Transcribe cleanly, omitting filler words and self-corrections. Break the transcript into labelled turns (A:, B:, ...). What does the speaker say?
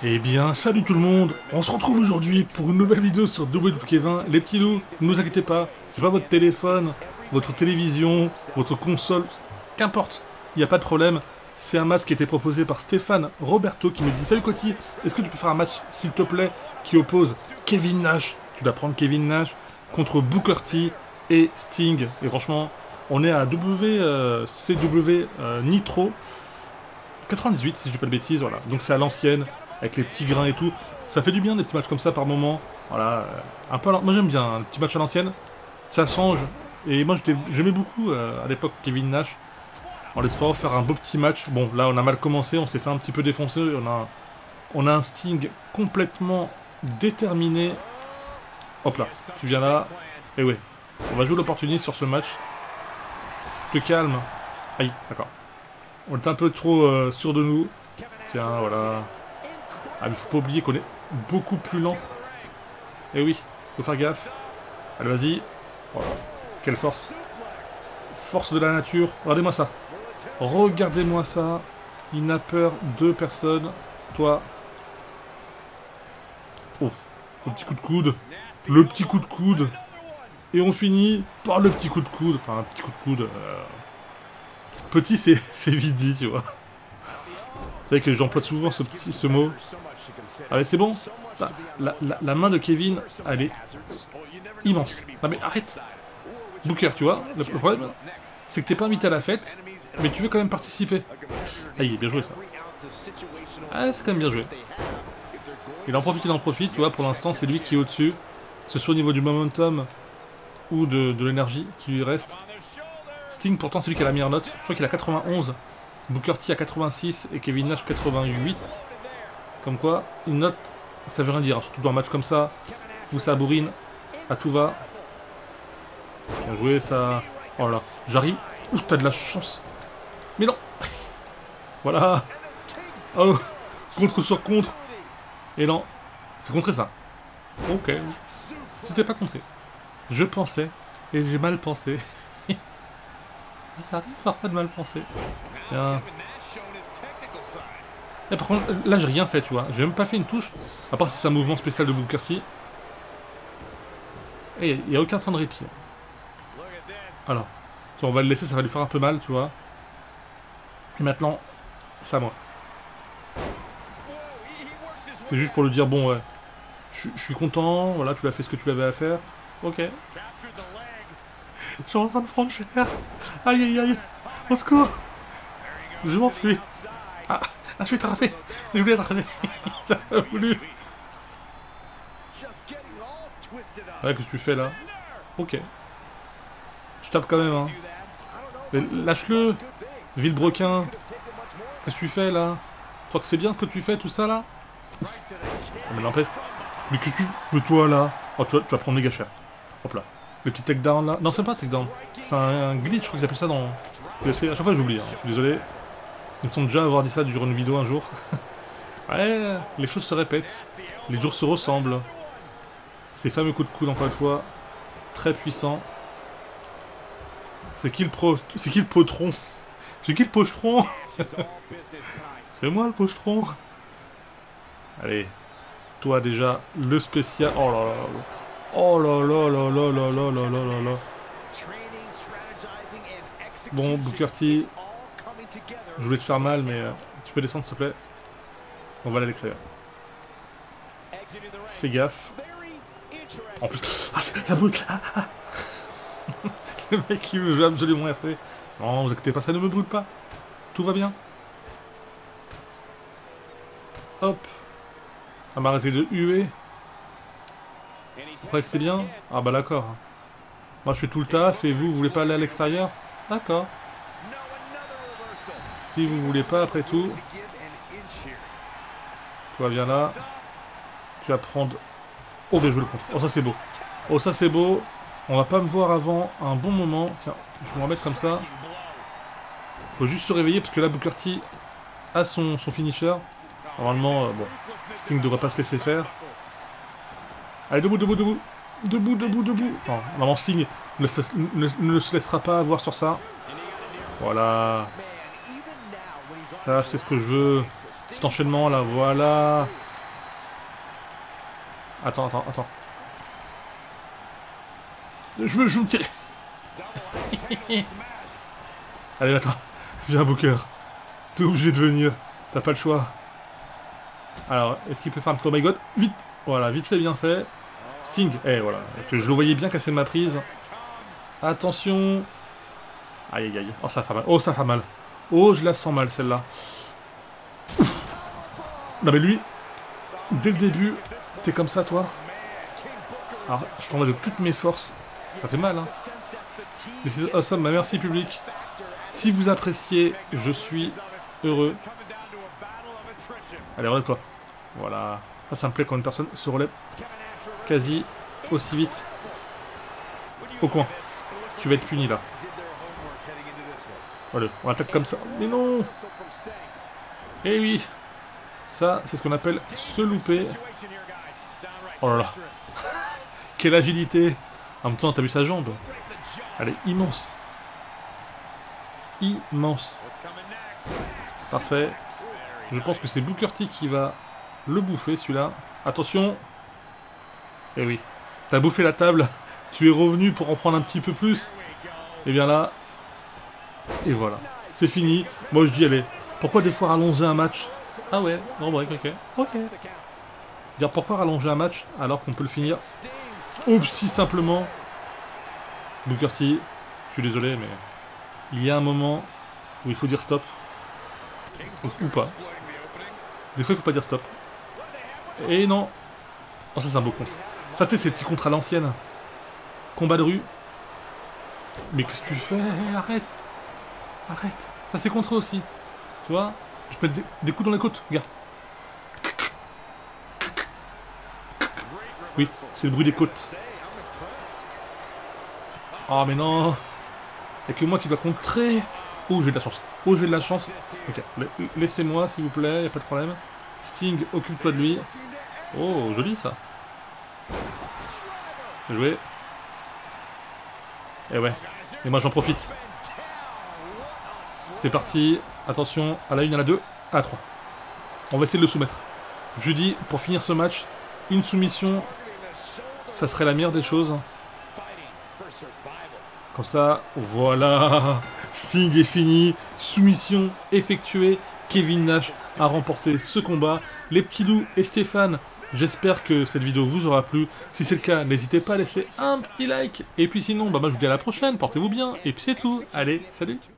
A: Eh bien, salut tout le monde. On se retrouve aujourd'hui pour une nouvelle vidéo sur WWE20. Les petits loups, ne vous inquiétez pas, c'est pas votre téléphone, votre télévision, votre console, qu'importe, il n'y a pas de problème. C'est un match qui a été proposé par Stéphane Roberto qui me dit: Salut Coty, est-ce que tu peux faire un match, s'il te plaît, qui oppose Kevin Nash, tu dois prendre Kevin Nash, contre Booker T et Sting. Et franchement, on est à WCW Nitro 98, si je dis pas de bêtises, voilà. Donc c'est à l'ancienne, avec les petits grains et tout. Ça fait du bien des petits matchs comme ça par moment. Voilà, un peu moi j'aime bien un petit match à l'ancienne. Ça change. Et moi j'aimais beaucoup à l'époque Kevin Nash. En espérant faire un beau petit match. Bon, là on a mal commencé, on s'est fait un petit peu défoncer. On a un Sting complètement déterminé. Hop là, tu viens là. Et ouais, on va jouer l'opportuniste sur ce match. Tu te calmes. Aïe, d'accord. On est un peu trop sûr de nous. Tiens, voilà. Ah, mais faut pas oublier qu'on est beaucoup plus lent. Eh oui, faut faire gaffe. Allez, vas-y. Voilà. Quelle force. Force de la nature. Regardez-moi ça. Regardez-moi ça. Il n'a peur de personne. Toi. Ouf. Le petit coup de coude. Le petit coup de coude. Et on finit par le petit coup de coude. Enfin, un petit coup de coude. Petit, c'est vite dit, tu vois. C'est vrai que j'emploie souvent ce mot. Allez, c'est bon. La main de Kevin, elle est immense. Non mais arrête. Booker, tu vois, le problème, c'est que t'es pas invité à la fête, mais tu veux quand même participer. Ah, il est bien joué, ça. Ah, c'est quand même bien joué. Il en profite, tu vois, pour l'instant, c'est lui qui est au-dessus. Que ce soit au niveau du momentum ou de l'énergie qui lui reste. Sting, pourtant, c'est lui qui a la meilleure note. Je crois qu'il a 91. Booker T a 86 et Kevin Nash 88. Comme quoi, une note, ça veut rien dire. Surtout dans un match comme ça, où ça bourrine, à tout va. Bien joué, ça. Oh là, j'arrive. Ouh, t'as de la chance. Mais non. Voilà. Oh, contre sur contre. Et non, c'est contré ça. Ok. C'était pas contré. Je pensais, et j'ai mal pensé. Ça arrive parfois de mal penser. Tiens. Et par contre, là j'ai rien fait, tu vois. J'ai même pas fait une touche. À part si c'est un mouvement spécial de Booker T. Et il n'y a aucun temps de répit. Alors, on va le laisser, ça va lui faire un peu mal, tu vois. Et maintenant, c'est à moi. C'était juste pour lui dire, bon, ouais. Je suis content, voilà, tu as fait ce que tu avais à faire. Ok. Je suis en train de prendre cher. Aïe aïe aïe. Au secours. Je m'enfuis. Ah, je suis attrapé. Je voulais attraper. Ça m'a voulu. Ouais, qu'est-ce que tu fais là? Ok. Je tape quand même, hein. Lâche-le. Villebrequin. Qu'est-ce que tu fais là? Toi que c'est bien ce que tu fais, tout ça là? Mais n'empêche. Mais qu'est-ce que tu... Mais toi là? Oh, tu vas prendre méga cher. Hop là. Le petit takedown là. Non, c'est pas un takedown. C'est un glitch, je crois qu'ils appellent ça dans UFC. À chaque fois, j'oublie. Hein. Je suis désolé. Ils me semblent déjà avoir dit ça durant une vidéo un jour. Ouais, les choses se répètent. Les jours se ressemblent. Ces fameux coups de coude, encore une fois, très puissants. C'est qui le pro... C'est qui le potron? C'est qui le pochetron? C'est moi le pochetron. Allez. Toi déjà, le spécial... Oh là là. Oh là là là là là là là là là là. Bon, Booker T, je voulais te faire mal, mais tu peux descendre s'il te plaît. On va aller à l'extérieur. Fais gaffe. En plus, ah, ça brûle. Ah, ah. Le mec il veut absolument RP. Non, vous inquiétez pas, ça ne me brûle pas. Tout va bien. Hop. On va arrêter de huer. Après que c'est bien. Ah bah d'accord. Moi je fais tout le taf et vous voulez pas aller à l'extérieur? D'accord. Si vous voulez pas après tout. Toi viens là. Tu vas prendre... Oh bien joué le contre. Oh ça c'est beau. Oh ça c'est beau. On va pas me voir avant un bon moment. Tiens, je vais me remettre comme ça. Faut juste se réveiller parce que là Booker T a son finisher. Normalement, bon, Sting devrait pas se laisser faire. Allez, debout, debout, debout. Debout, debout, debout. Non, normalement, Sting ne se laissera pas avoir sur ça. Voilà. Ça, c'est ce que je veux. Cet enchaînement, là, voilà. Attends. Je veux me tirer. Allez, attends. Viens, Booker. T'es obligé de venir. T'as pas le choix. Alors, est-ce qu'il peut faire un petit... Oh my god. Vite. Voilà, vite fait, bien fait. Sting. Eh, voilà. Je le voyais bien casser ma prise. Attention. Aïe, aïe, aïe. Oh, ça fait mal. Oh, ça fait mal. Oh, je la sens mal, celle-là. Non, mais lui, dès le début, t'es comme ça, toi. Alors, je t'envoie de toutes mes forces. Ça fait mal, hein. This is awesome. Merci, public. Si vous appréciez, je suis heureux. Allez, relève-toi. Voilà. Ça me plaît quand une personne se relève quasi aussi vite. Au coin. Tu vas être puni, là. Voilà, on attaque comme ça. Mais non! Eh oui! Ça, c'est ce qu'on appelle se louper. Oh là là! Quelle agilité! En même temps, t'as vu sa jambe? Elle est immense. Immense. Parfait. Je pense que c'est Booker T qui va le bouffer, celui-là. Attention! Eh oui. T'as bouffé la table. Tu es revenu pour en prendre un petit peu plus. Et bien là... Et voilà, c'est fini. Moi je dis, allez, pourquoi des fois rallonger un match? Ah ouais, non, break, ok. Dire pourquoi rallonger un match alors qu'on peut le finir aussi simplement. Booker T, je suis désolé, mais il y a un moment où il faut dire stop. Ou pas. Des fois il faut pas dire stop. Et non. Oh, ça c'est un beau contre. Ça c'est ces petits contres à l'ancienne. Combat de rue. Mais qu'est-ce que tu fais? Arrête. Arrête. Ça c'est contre eux aussi. Tu vois? Je peux mettre des coups dans les côtes. Regarde. Oui, c'est le bruit des côtes. Oh mais non. Il n'y a que moi qui dois contrer. Oh, j'ai de la chance. Oh, j'ai de la chance. Ok, laissez-moi s'il vous plaît, il n'y a pas de problème. Sting, occupe-toi de lui. Oh, joli ça. Bien joué. Et ouais. Et moi j'en profite. C'est parti. Attention, à la 1, à la 2, à la 3. On va essayer de le soumettre. Je dis, pour finir ce match, une soumission, ça serait la meilleure des choses. Comme ça, voilà. Sting est fini. Soumission effectuée. Kevin Nash a remporté ce combat. Les petits loups et Stéphane, j'espère que cette vidéo vous aura plu. Si c'est le cas, n'hésitez pas à laisser un petit like. Et puis sinon, moi je vous dis à la prochaine. Portez-vous bien. Et puis c'est tout. Allez, salut.